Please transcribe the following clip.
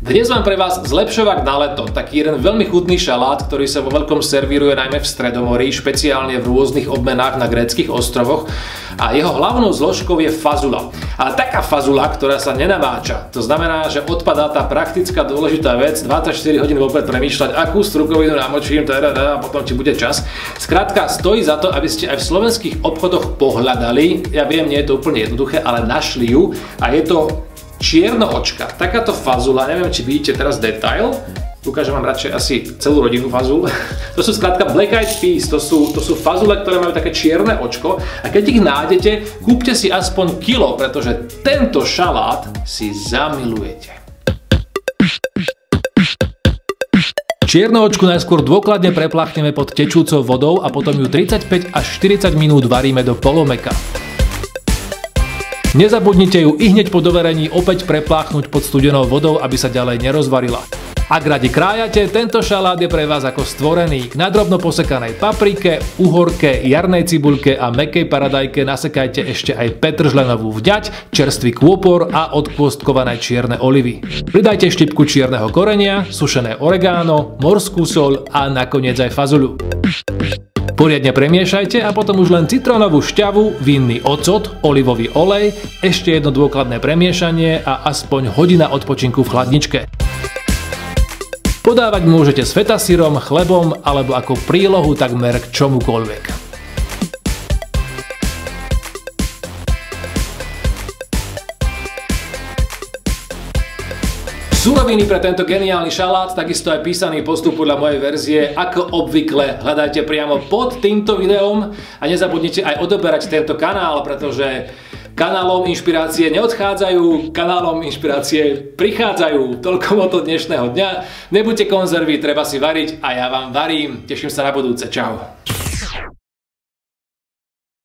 Dnes mám pre vás zlepšovák na leto, taký jeden veľmi chutný šalát, ktorý sa vo veľkom servíruje najmä v Stredomorí, špeciálne v rôznych obmenách na gréckych ostrovoch a jeho hlavnou zložkou je fazula. Ale taká fazula, ktorá sa nenamáča. To znamená, že odpadá tá praktická dôležitá vec, 24 hodín vopred premýšľať, akú strukovinu namočím, a potom či bude čas. Skrátka, stojí za to, aby ste aj v slovenských obchodoch pohľadali. Ja viem, nie je to úplne jednoduché, ale našli ju a je to čiernoočka. Takáto fazula, neviem, či vidíte teraz detail. Ukážem vám radšej asi celú rodinu fazul. To sú skrátka black eyed peas, to sú fazule, ktoré majú také čierne očko a keď ich nájdete, kúpte si aspoň kilo, pretože tento šalát si zamilujete. Čiernoočku najskôr dôkladne prepláchneme pod tečúcou vodou a potom ju 35 až 40 minút varíme do polomeka. Nezabudnite ju ihneď po doverení opäť prepláchnuť pod studenou vodou, aby sa ďalej nerozvarila. Ak radi krájate, tento šalát je pre vás ako stvorený. K nadrobno posekanej paprike, uhorke, jarnej cibuľke a mäkkej paradajke nasekajte ešte aj petržlenovú vďať, čerstvý kôpor a odkôstkované čierne olivy. Pridajte štipku čierneho korenia, sušené oregano, morskú soľ a nakoniec aj fazuľu. Poriadne premiešajte a potom už len citrónovú šťavu, vinný ocot, olivový olej, ešte jedno dôkladné premiešanie a aspoň hodina odpočinku v chladničke. Podávať môžete s fetasírom, chlebom alebo ako prílohu takmer k čomukoľvek. Suroviny pre tento geniálny šalát, takisto aj písaný postup podľa mojej verzie, ako obvykle hľadajte priamo pod týmto videom a nezabudnite aj odoberať tento kanál, pretože kanálom inšpirácie neodchádzajú, kanálom inšpirácie prichádzajú. Toľko moto dnešného dňa. Nebuďte konzervy, treba si variť a ja vám varím. Teším sa na budúce. Čau.